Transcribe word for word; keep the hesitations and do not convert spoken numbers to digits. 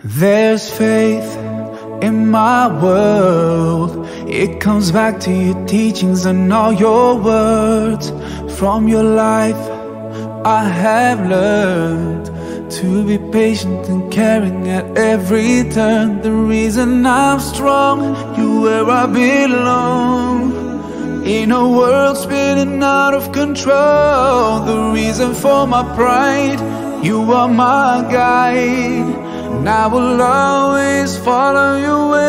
There's faith in my world. It comes back to your teachings and all your words. From your life I have learned to be patient and caring at every turn. The reason I'm strong, you where I belong. In a world spinning out of control, the reason for my pride, you are my guide. And I will always follow you